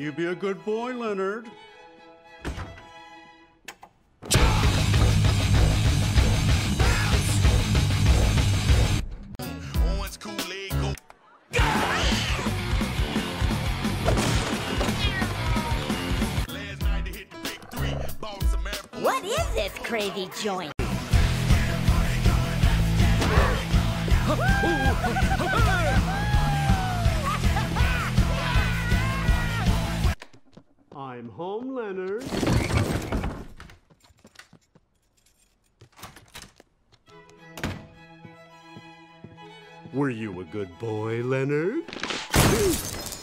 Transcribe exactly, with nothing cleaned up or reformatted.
You be a good boy, Leonard. What is this crazy joint? I'm home, Leonard. Were you a good boy, Leonard?